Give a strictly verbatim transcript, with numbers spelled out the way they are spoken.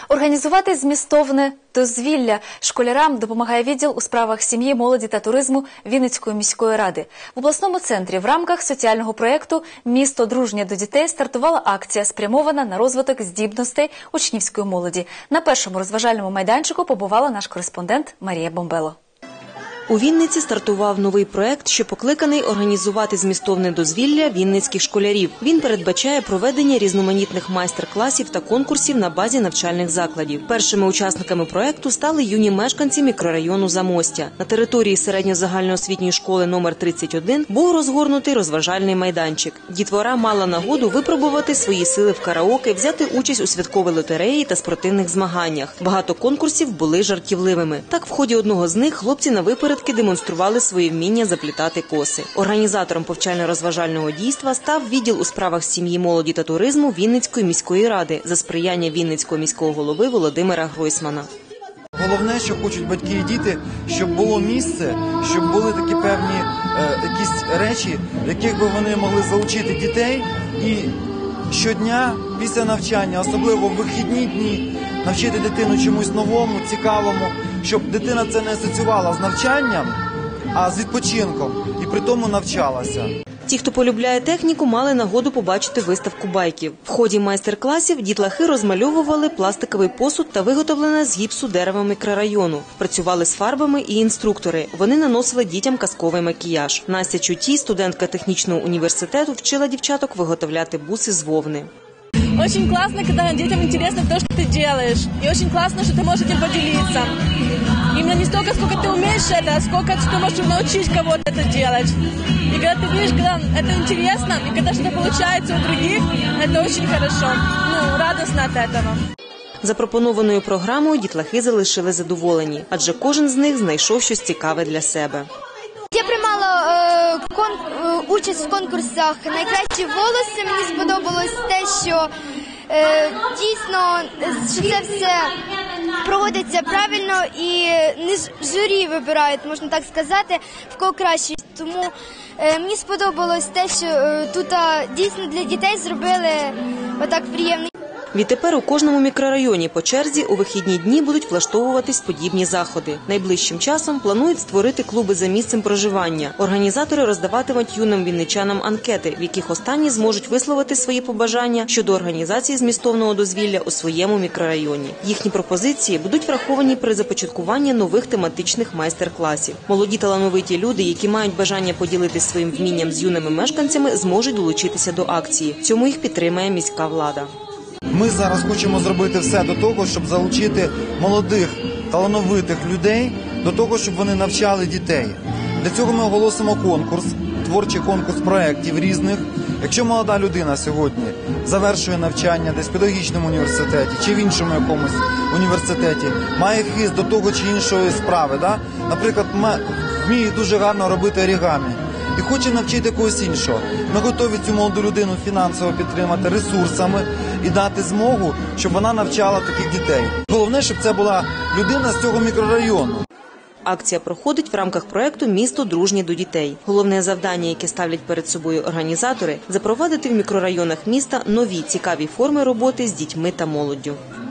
Організувати змістовне дозвілля школярам допомагає відділ у справах сім'ї, молоді та туризму Вінницької міської ради. В обласному центрі в рамках соціального проєкту «Місто дружнє до дітей» стартувала акція, спрямована на розвиток здібностей учнівської молоді. На першому розважальному майданчику побувала наш кореспондент Марія Бомбело. У Вінниці стартував новий проект, що покликаний організувати змістовне дозвілля вінницьких школярів. Він передбачає проведення різноманітних майстер-класів та конкурсів на базі навчальних закладів. Першими учасниками проекту стали юні мешканці мікрорайону Замостя. На території середньо-загальноосвітньої школи номер тридцять один був розгорнутий розважальний майданчик. Дітвора мала нагоду випробувати свої сили в караоке, взяти участь у святковій лотереї та спортивних змаганнях. Багато конкурсів були жартівливими. Так, в ході одного з них хлопці на виперед демонстрували свої вміння заплітати коси. Організатором повчально-розважального дійства став відділ у справах сім'ї, молоді та туризму Вінницької міської ради за сприяння Вінницького міського голови Володимира Гройсмана. Головне, що хочуть батьки і діти, щоб було місце, щоб були такі певні е, якісь речі, в яких би вони могли залучити дітей і щодня після навчання, особливо в вихідні дні, навчити дитину чомусь новому, цікавому, щоб дитина це не асоціювала з навчанням, а з відпочинком, і при тому навчалася. Ті, хто полюбляє техніку, мали нагоду побачити виставку байків. В ході майстер-класів дітлахи розмальовували пластиковий посуд та виготовлене з гіпсу дерева мікрорайону. Працювали з фарбами і інструктори. Вони наносили дітям казковий макіяж. Настя Чутій, студентка технічного університету, вчила дівчаток виготовляти буси з вовни. Очень классно, когда детям интересно то, что ты делаешь. И очень классно, что ты можешь этим поделиться. Именно не столько, сколько ты умеешь это, а сколько ты можешь научить кого-то это делать. И когда ты видишь, когда это интересно, и когда что-то получается у других, это очень хорошо. Ну, радостно от этого. Запропонованою програмою дітлахи залишили задоволені, адже кожен з них знайшов щось цікаве для себе. Я приймала е, кон, е, участь в конкурсах «Найкращі волоси». Мені сподобалось те, що е, дійсно що це все проводиться правильно і не журі вибирають, можна так сказати, в кого краще. Тому е, мені сподобалось те, що е, тут а, дійсно для дітей зробили отак приємно. Відтепер у кожному мікрорайоні по черзі у вихідні дні будуть влаштовуватись подібні заходи. Найближчим часом планують створити клуби за місцем проживання. Організатори роздаватимуть юним вінничанам анкети, в яких останні зможуть висловити свої побажання щодо організації змістовного дозвілля у своєму мікрорайоні. Їхні пропозиції будуть враховані при започаткуванні нових тематичних майстер-класів. Молоді талановиті люди, які мають бажання поділитися своїм вмінням з юними мешканцями, зможуть долучитися до акції. В цьому їх підтримає міська влада. Ми зараз хочемо зробити все до того, щоб залучити молодих, талановитих людей до того, щоб вони навчали дітей. Для цього ми оголосимо конкурс, творчий конкурс проєктів різних. Якщо молода людина сьогодні завершує навчання десь в педагогічному університеті чи в іншому якомусь університеті, має хист до того чи іншої справи, да? Наприклад, вміє дуже гарно робити орігамі і хоче навчити когось іншого, ми готові цю молоду людину фінансово підтримати ресурсами і дати змогу, щоб вона навчала таких дітей. Головне, щоб це була людина з цього мікрорайону. Акція проходить в рамках проєкту «Місто дружнє до дітей». Головне завдання, яке ставлять перед собою організатори – запровадити в мікрорайонах міста нові цікаві форми роботи з дітьми та молоддю.